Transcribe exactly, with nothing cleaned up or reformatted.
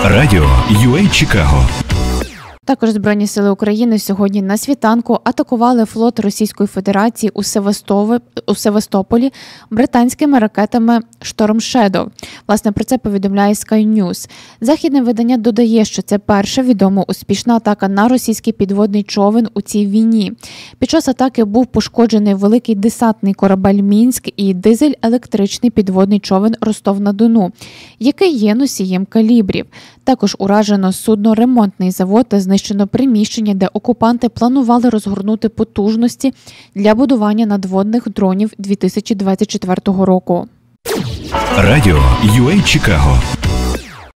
Радіо ю ей Чикаго. Також Збройні сили України сьогодні на світанку атакували флот Російської Федерації у, Севастові, у Севастополі британськими ракетами Storm Shadow. Власне, про це повідомляє Sky News. Західне видання додає, що це перша відома успішна атака на російський підводний човен у цій війні. Під час атаки був пошкоджений великий десантний корабель «Мінськ» і дизель-електричний підводний човен «Ростов-на-Дону», який є носієм калібрів. Також уражено судноремонтний завод та знищено приміщення, де окупанти планували розгорнути потужності для будування надводних дронів дві тисячі двадцять четвертого року. Радіо ю ей Чикаго.